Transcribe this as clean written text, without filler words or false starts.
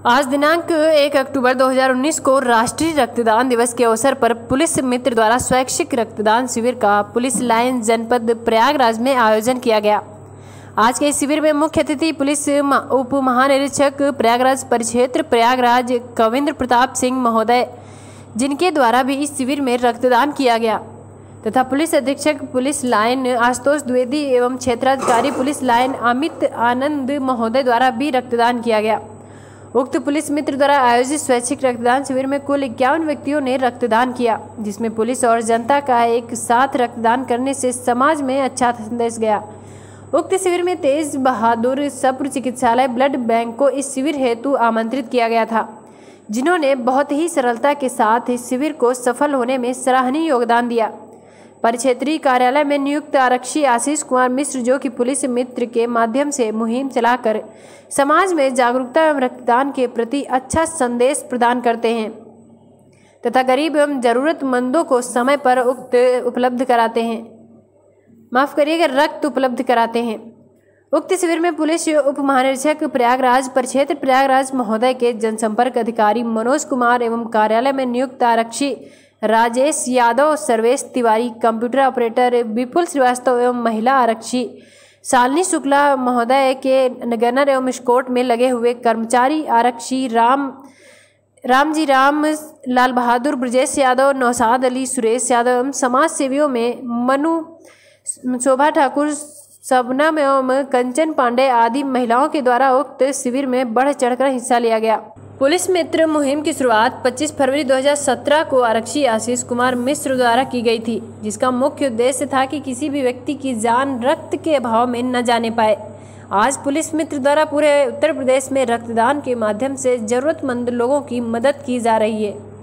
आज दिनांक 1 अक्टूबर 2019 को राष्ट्रीय रक्तदान दिवस के अवसर पर पुलिस मित्र द्वारा स्वैच्छिक रक्तदान शिविर का पुलिस लाइन जनपद प्रयागराज में आयोजन किया गया। आज के इस शिविर में मुख्य अतिथि पुलिस उप महानिरीक्षक प्रयागराज परिक्षेत्र प्रयागराज कविंद्र प्रताप सिंह महोदय, जिनके द्वारा भी इस शिविर में रक्तदान किया गया, तथा पुलिस अधीक्षक पुलिस लाइन आशुतोष द्विवेदी एवं क्षेत्राधिकारी पुलिस लाइन अमित आनंद महोदय द्वारा भी रक्तदान किया गया। उक्त पुलिस मित्र द्वारा आयोजित स्वैच्छिक रक्तदान शिविर में कुल 51 व्यक्तियों ने रक्तदान किया, जिसमें पुलिस और जनता का एक साथ रक्तदान करने से समाज में अच्छा संदेश गया। उक्त शिविर में तेज बहादुर सप्र चिकित्सालय ब्लड बैंक को इस शिविर हेतु आमंत्रित किया गया था, जिन्होंने बहुत ही सरलता के साथ इस शिविर को सफल होने में सराहनीय योगदान दिया। परिक्षेत्रीय कार्यालय में नियुक्त आरक्षी आशीष कुमार मिश्र, जो कि पुलिस मित्र के माध्यम से मुहिम चलाकर समाज में जागरूकता एवं रक्तदान के प्रति अच्छा संदेश प्रदान करते हैं तथा गरीब एवं जरूरतमंदों को समय पर रक्त उपलब्ध कराते हैं। उक्त शिविर में पुलिस उप महानिरीक्षक प्रयागराज परिक्षेत्र प्रयागराज महोदय के जनसंपर्क अधिकारी मनोज कुमार एवं कार्यालय में नियुक्त आरक्षी राजेश यादव, सर्वेश तिवारी, कंप्यूटर ऑपरेटर विपुल श्रीवास्तव एवं महिला आरक्षी शालिनी शुक्ला महोदय के गनर एवं स्कोट में लगे हुए कर्मचारी आरक्षी रामजी राम, लाल बहादुर, ब्रजेश यादव, नौशाद अली, सुरेश यादव एवं समाज सेवियों में मनु, शोभा ठाकुर, सबनम एवं कंचन पांडे आदि महिलाओं के द्वारा उक्त शिविर में बढ़ चढ़कर हिस्सा लिया गया। पुलिस मित्र मुहिम की शुरुआत 25 फरवरी 2017 को आरक्षी आशीष कुमार मिश्र द्वारा की गई थी, जिसका मुख्य उद्देश्य था कि किसी भी व्यक्ति की जान रक्त के अभाव में न जाने पाए। आज पुलिस मित्र द्वारा पूरे उत्तर प्रदेश में रक्तदान के माध्यम से जरूरतमंद लोगों की मदद की जा रही है।